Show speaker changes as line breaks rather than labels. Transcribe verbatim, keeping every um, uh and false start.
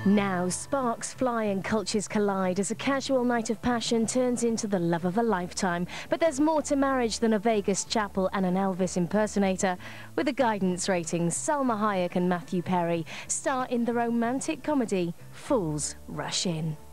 Now, sparks fly and cultures collide as a casual night of passion turns into the love of a lifetime. But there's more to marriage than a Vegas chapel and an Elvis impersonator. With the guidance ratings, Salma Hayek and Matthew Perry star in the romantic comedy Fools Rush In.